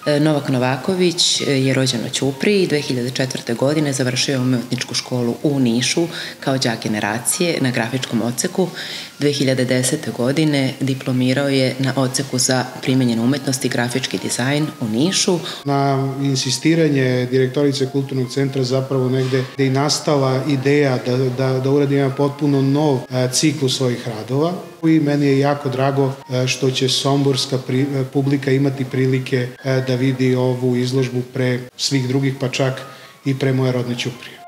Novak Novaković je rođen u Ćupriji, 2004. godine završio je umetničku školu u Nišu kao đak generacije na grafičkom odseku. 2010. godine diplomirao je na odseku za primenjenu umetnost i grafički dizajn u Nišu. Na insistiranje direktorice Kulturnog centra zapravo negde gde je nastala ideja da uradim jedan potpuno nov ciklus svojih radova. I meni je jako drago što će somborska publika imati prilike da vidi ovu izložbu pre svih drugih, pa čak i pre moje rodne Ćuprije.